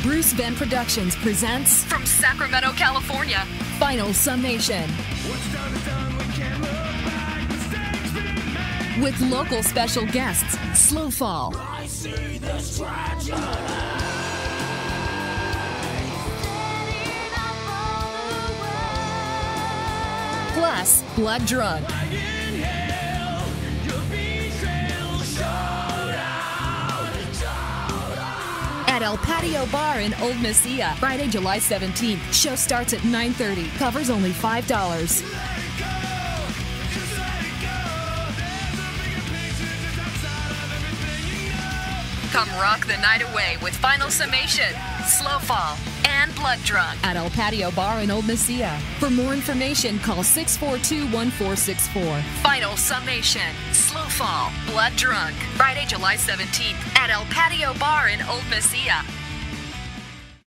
Bruce Venn Productions presents from Sacramento, California, Final Summation. With local special guests, Slowfall. Plus, Blood Drunk. At El Patio Bar in Old Mesilla, Friday, July 17th. Show starts at 9:30. Covers only $5. Come rock the night away with Final Summation, Slowfall, and Blood Drunk. At El Patio Bar in Old Mesilla. For more information, call 642-1464. Final Summation, Slowfall, Blood Drunk, Friday, July 17th at El Patio Bar in Old Mesilla.